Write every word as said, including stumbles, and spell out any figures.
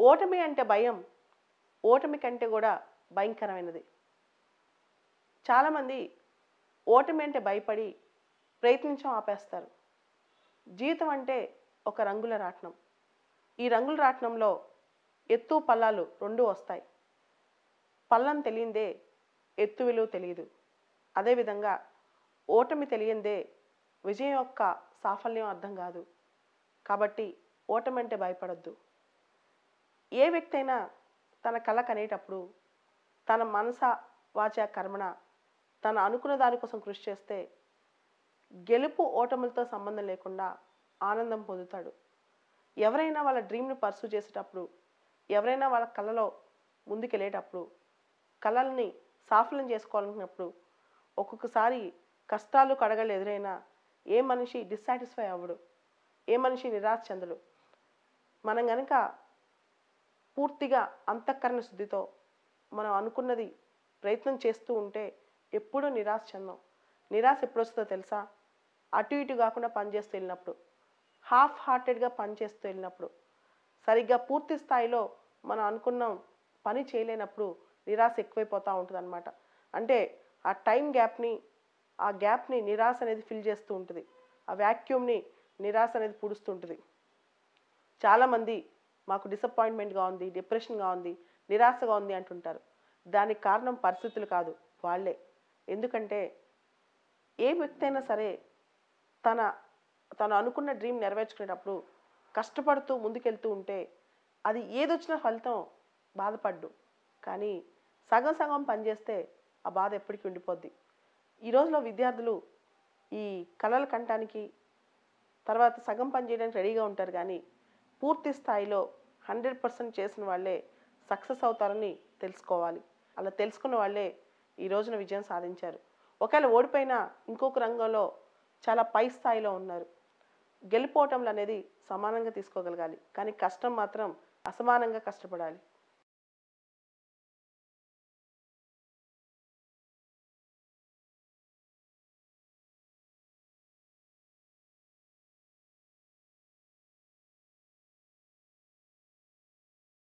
ఓటమి అంటే భయం ఓటమి కంటే కూడా భయంకరమైనది. చాలామంది ఓటమి అంటే భయపడి ప్రయత్నించడం ఆపేస్తారు. జీవితం అంటే ఒక రంగుల రాట్నం. ఈ రంగుల రాట్నంలో ఎత్తు పల్లాలు రెండు వస్తాయి. పల్లం తెలియందే ఎత్తు విలువ తెలియదు. అదేవిధంగా ఓటమి తెలియందే విజయం యొక్క సాఫల్యం అర్థం కాదు. కాబట్టి ఓటమి అంటే భయపడొద్దు. ఏ వ్యక్తి అయినా తన కల కనేటప్పుడు తన మనస వాచ కర్మణ తను అనుకున్న దానికోసం కృషి చేస్తే గెలుపు ఓటములతో సంబంధం లేకుండా ఆనందం పొందుతాడు. ఎవరైనా వాళ్ళ డ్రీమ్ని పర్సూ చేసేటప్పుడు, ఎవరైనా వాళ్ళ కళలో ముందుకెళ్ళేటప్పుడు, కళల్ని సాఫల్యం చేసుకోవాలనుకున్నప్పుడు ఒక్కొక్కసారి కష్టాలు కడగలు ఎదురైనా ఏ మనిషి డిస్సాటిస్ఫై అవ్వడు, ఏ మనిషి నిరాశ చెందడు. మనం కనుక పూర్తిగా అంతఃకరణ శుద్ధితో మనం అనుకున్నది ప్రయత్నం చేస్తూ ఉంటే ఎప్పుడూ నిరాశ చెందాం. నిరాశ ఎప్పుడు వస్తుందో తెలుసా? అటు ఇటు కాకుండా పనిచేస్తూ వెళ్ళినప్పుడు, హాఫ్ హార్టెడ్గా పనిచేస్తూ వెళ్ళినప్పుడు, సరిగ్గా పూర్తి స్థాయిలో మనం అనుకున్న పని చేయలేనప్పుడు నిరాశ ఎక్కువైపోతూ ఉంటుంది అన్నమాట. అంటే ఆ టైం గ్యాప్ని ఆ గ్యాప్ని నిరాశ అనేది ఫిల్ చేస్తూ ఉంటుంది. ఆ వ్యాక్యూమ్ని నిరాశ అనేది పూడుస్తుంటుంది. చాలామంది మాకు డిసప్పాయింట్మెంట్గా ఉంది, డిప్రెషన్గా ఉంది, నిరాశగా ఉంది అంటుంటారు. దానికి కారణం పరిస్థితులు కాదు, వాళ్ళే. ఎందుకంటే ఏ వ్యక్తి అయినా సరే తన తను అనుకున్న డ్రీమ్ నెరవేర్చుకునేటప్పుడు కష్టపడుతూ ముందుకెళ్తూ ఉంటే అది ఏదొచ్చినా ఫలితం బాధపడ్డు. కానీ సగం సగం పనిచేస్తే ఆ బాధ ఎప్పటికీ ఉండిపోద్ది. ఈ రోజులో విద్యార్థులు ఈ కళలు కంటానికి తర్వాత సగం పని చేయడానికి రెడీగా ఉంటారు. కానీ పూర్తి స్థాయిలో హండ్రెడ్ పర్సెంట్ చేసిన వాళ్ళే సక్సెస్ అవుతారని తెలుసుకోవాలి. అలా తెలుసుకున్న వాళ్ళే ఈ రోజున విజయం సాధించారు. ఒకవేళ ఓడిపోయినా ఇంకొక రంగంలో చాలా పై స్థాయిలో ఉన్నారు. గెలుపోవటంలు అనేది సమానంగా తీసుకోగలగాలి, కానీ కష్టం మాత్రం అసమానంగా కష్టపడాలి.